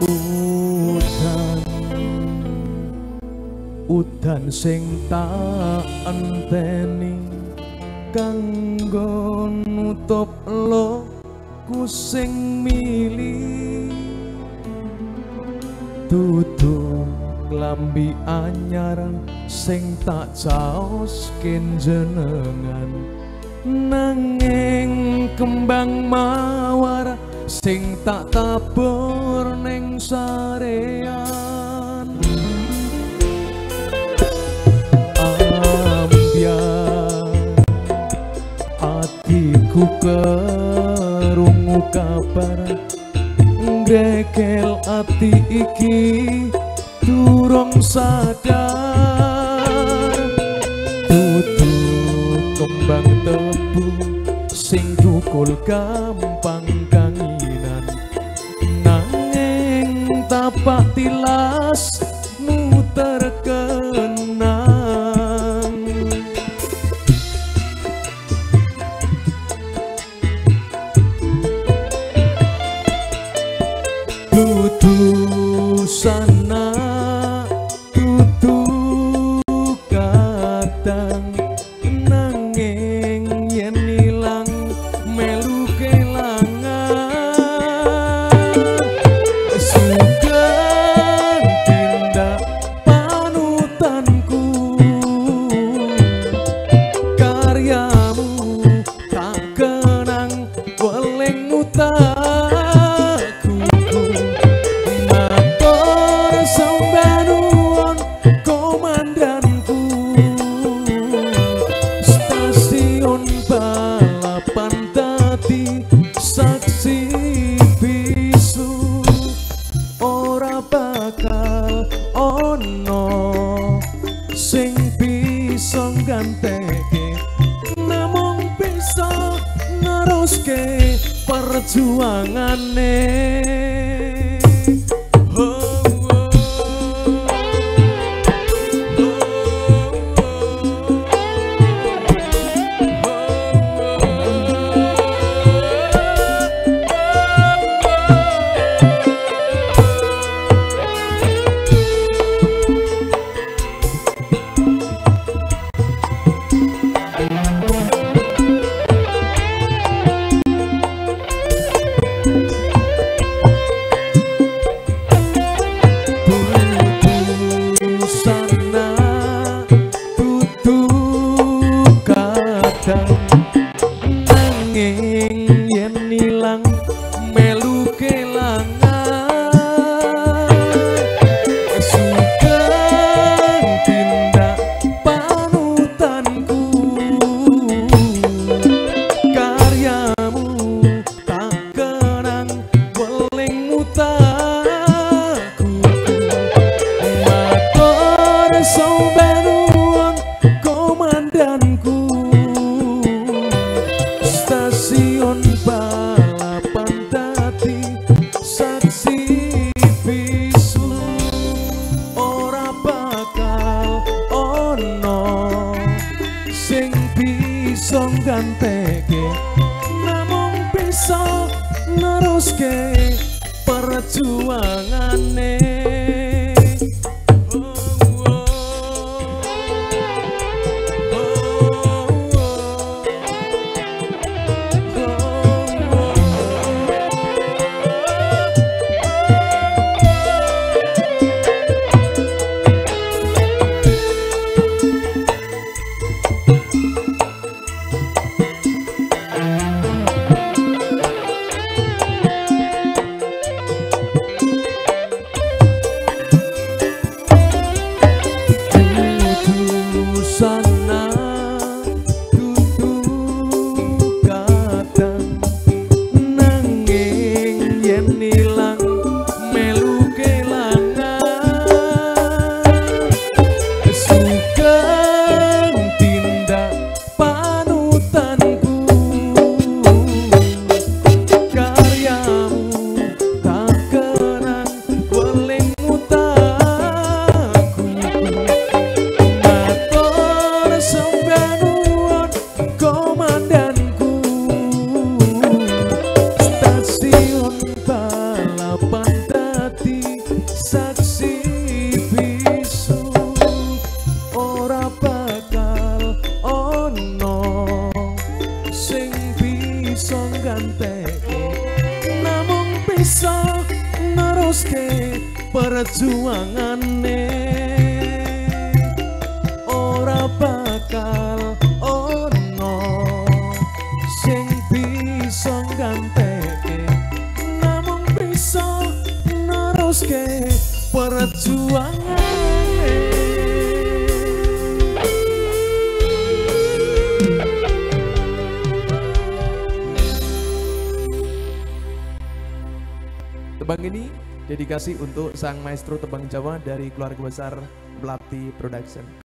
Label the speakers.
Speaker 1: udan udan sing tak enteni kanggo nutup loku sing mili dudu klambi anyar sing tak caos kenjenengan nanging kembang mawar sing tak tabur ning sarean ambyar atiku kerungu kabar ngrekel ati iki durung sadar dudu kembang tebu sing thukul gampang kanginan nanging tapak tilas muter kenang dudu sana dudu kadang nanging yen ilang melu kelangan sugeng tindak panutanku karyamu tak kenang weling mutaku matur sambanuwun komandanku stasiun balapan dadi saksi bisu ora bakal ono sing bisa gantekake namung bisa neruske perjuangane nanging yen ilang melu kelangan sugeng tindak panutanku karyamu tak kenang weling mutaku matur sambanuwun komandanku stasiun balapan dadi saksi bisu ora bakal ono sing bisa gantekake namung bisa neruske perjuangane bisa gantekake namung bisa neruske perjuangane ora bakal ono sing bisa gantekake namung bisa neruske perjuangane. Tebang ini dedikasi untuk sang maestro tebang Jawa dari keluarga besar Melati Production.